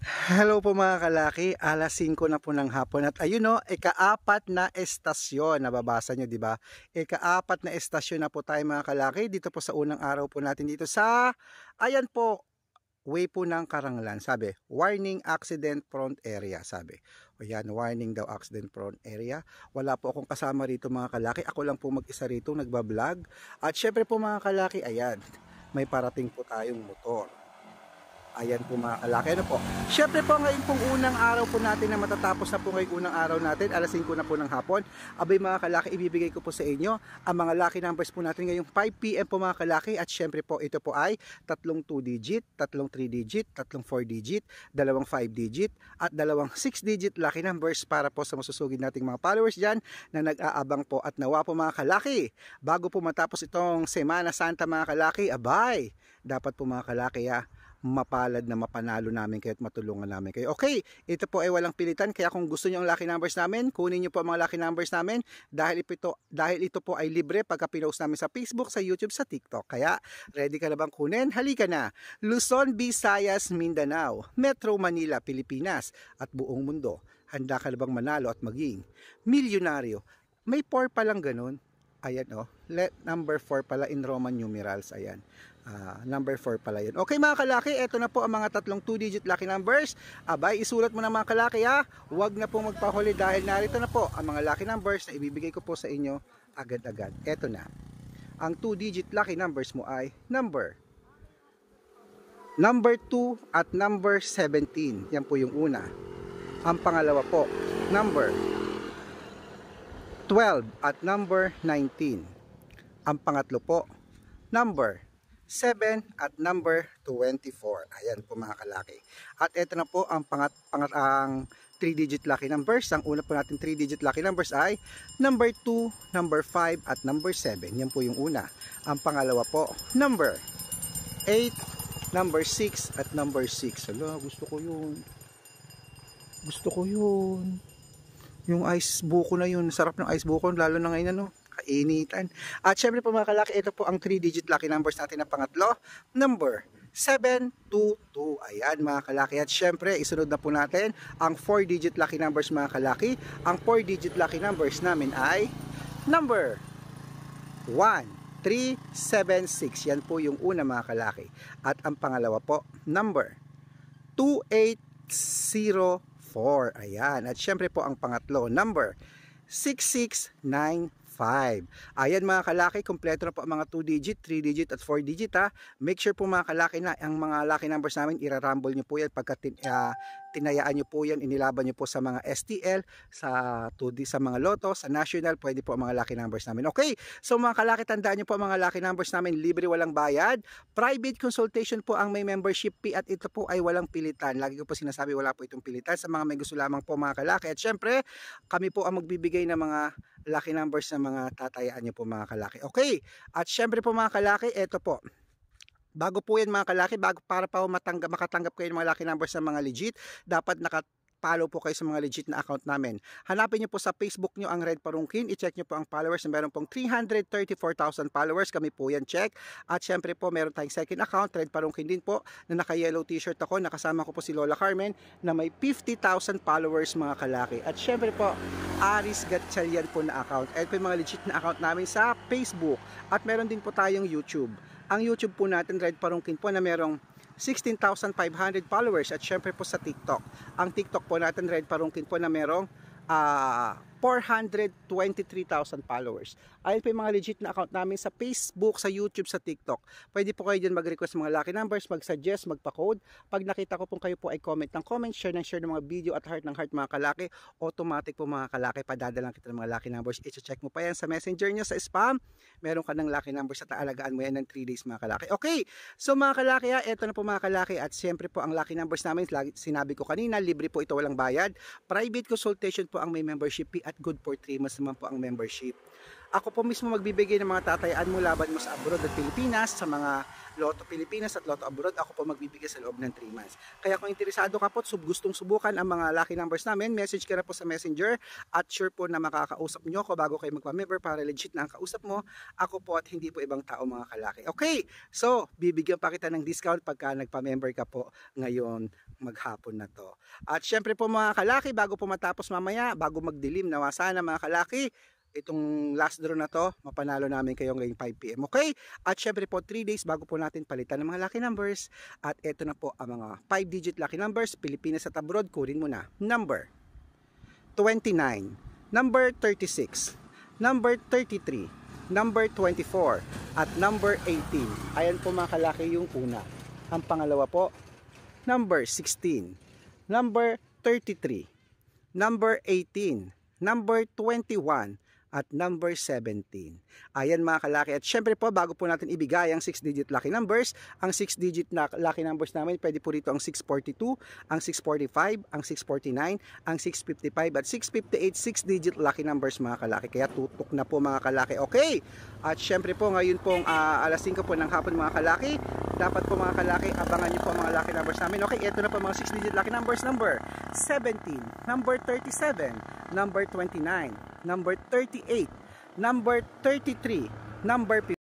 Hello po mga kalaki, alas 5 na po ng hapon at ayun o, ika-4 na estasyon, nababasa nyo di ba? Ika-4 na estasyon na po tayo mga kalaki, dito po sa unang araw po natin dito sa, ayan po, way po ng Karanglan, sabi, warning accident prone area, sabi. O yan, warning daw accident prone area. Wala po akong kasama rito mga kalaki, ako lang po mag-isa rito nagbablog. At syempre po mga kalaki, ayan, may parating po tayong motor. Ayan po mga kalaki, ano po. Syempre po ngayon pong unang araw po natin na matatapos na po ngayong unang araw natin, alas 5 na po ng hapon. Abay mga kalaki, ibibigay ko po sa inyo ang mga lucky numbers po natin ngayong 5 PM po mga kalaki. At syempre po ito po ay tatlong 2 digit, tatlong 3 digit, tatlong 4 digit, dalawang 5 digit at dalawang 6 digit lucky numbers para po sa masusugid nating mga followers dyan na nag-aabang po. At nawa po mga kalaki, bago po matapos itong Semana Santa mga kalaki, abay, dapat po mga kalaki mapalad na mapanalo namin kayo at matulungan namin kayo. Okay, ito po ay walang pilitan, kaya kung gusto niyo ang lucky numbers namin, kunin niyo po ang mga lucky numbers namin dahil ito po ay libre pagka pinost namin sa Facebook, sa YouTube, sa TikTok. Kaya ready ka na bang kunin? Halika na. Luzon, Visayas, Mindanao, Metro Manila, Pilipinas at buong mundo. Handa ka na bang manalo at maging milyonaryo? May 4 pa lang ganun. Ayan number 4 pala in Roman numerals. Ayan. Number 4 pala yun. Okay mga kalaki, eto na po ang mga tatlong 2 digit lucky numbers. Abay, isulat mo na mga kalaki Huwag na po magpahuli dahil narito na po ang mga lucky numbers na ibibigay ko po sa inyo agad-agad. Eto na. Ang 2 digit lucky numbers mo ay number 2 at number 17. Yan po yung una. Ang pangalawa po, number 12 at number 19. Ang pangatlo po, number 7 at number 24. Ayan po mga kalaki. At ito na po ang ang 3 digit lucky numbers. Ang una po natin 3 digit lucky numbers ay number 2, number 5 at number 7. Yan po yung una. Ang pangalawa po, number 8, number 6 at number 6. Hala, gusto ko yun. Gusto ko yun. Yung ice buko na yun. Sarap ng ice buko lalo na ngayon kainitan. At syempre po mga kalaki, ito po ang 3 digit lucky numbers natin na pangatlo, number 722. Ayan mga kalaki. At syempre isunod na po natin ang 4 digit lucky numbers mga kalaki. Ang 4 digit lucky numbers namin ay number 1376. Yan po yung una mga kalaki. At ang pangalawa po, number 2804. Ayan. At syempre po ang pangatlo, number 6695. Ayan mga kalaki, kompleto na po ang mga 2 digit, 3 digit at 4 digit Make sure po mga kalaki na ang mga lucky numbers namin, irarumble nyo po yan pagka tinayaan nyo po yan, inilaban nyo po sa mga STL, sa 2D, sa mga Lotto, sa National, pwede po ang mga lucky numbers namin. Okay, so mga kalaki, tandaan nyo po ang mga lucky numbers namin, libre, walang bayad. Private consultation po ang may membership fee at ito po ay walang pilitan. Lagi ko po sinasabi, wala po itong pilitan sa mga may gusto lamang po mga kalaki. At syempre, kami po ang magbibigay ng mga lucky numbers na mga tatayaan nyo po mga kalaki. Okay, at syempre po mga kalaki, ito po. Bago po yan mga kalaki, para pa makatanggap kayo ng mga lucky numbers ng mga legit, dapat follow po kayo sa mga legit na account namin. Hanapin nyo po sa Facebook nyo ang Red Parungkin, i-check nyo po ang followers na meron pong 334,000 followers, kami po yan check. At syempre po meron tayong second account, Red Parungkin din po, na naka-yellow t-shirt ako, nakasama ko po si Lola Carmen na may 50,000 followers mga kalaki. At syempre po, Aris Gatchalian po na account. At po yung mga legit na account namin sa Facebook. At meron din po tayong YouTube. Ang YouTube po natin, Red Parungkin po, na merong 16,500 followers. At syempre po sa TikTok. Ang TikTok po natin, Red Parungkin po, na merong 423,000 followers. Ayun po yung mga legit na account namin sa Facebook, sa YouTube, sa TikTok. Pwede po kayo dyan mag-request mga lucky numbers, mag-suggest, magpa-code. Pag nakita ko pong kayo po ay comment ng comment, share ng mga video at heart ng heart mga kalaki, automatic po mga kalaki, padadalang kita ng mga lucky numbers. I-check mo pa yan sa messenger nyo, sa spam. Meron ka ng lucky numbers at aalagaan mo yan ng 3 days mga kalaki. Okay, so mga kalaki eto na po mga kalaki. At siyempre po ang lucky numbers namin, sinabi ko kanina, libre po ito, walang bayad. Private consultation po ang may membership fee at good for 3 months naman po ang membership. Ako po mismo magbibigay ng mga tatayaan mo laban mo sa abroad at Pilipinas, sa mga Lotto Pilipinas at Lotto Abroad, ako po magbibigay sa loob ng 3 months. Kaya kung interesado ka po at gustong subukan ang mga lucky numbers namin, message ka na po sa Messenger at sure po na makakausap nyo ako bago kayo magpa-member para legit na ang kausap mo. Ako po at hindi po ibang tao mga kalaki. Okay, so bibigyan pa kita ng discount pagka nagpa-member ka po ngayon maghapon na to. At syempre po mga kalaki, bago po matapos mamaya, bago magdilim, nawa sana mga kalaki, itong last draw na to, mapanalo namin kayo ngayong 5 PM. Okay? At syempre po 3 days bago po natin palitan ng mga lucky numbers. At ito na po ang mga 5-digit lucky numbers, Pilipinas at abroad, kunin mo na. Number 29, number 36, number 33, number 24, at number 18. Ayan po mga kalaki yung una. Ang pangalawa po, number 16, number 33, number 18, number 21, at number 17. Ayan mga kalaki. At syempre po, bago po natin ibigay ang 6-digit lucky numbers, ang 6-digit na lucky numbers namin, pwede po rito ang 642, ang 645, ang 649, ang 655, at 658, 6-digit lucky numbers mga kalaki. Kaya tutok na po mga kalaki. Okay? At syempre po, ngayon pong alas 5 po ng hapon mga kalaki, dapat po mga kalaki, abangan nyo po mga lucky numbers namin. Okay, ito na po mga 6-digit lucky numbers. Number 17, number 37, number 29, number 38, number 33, number 50.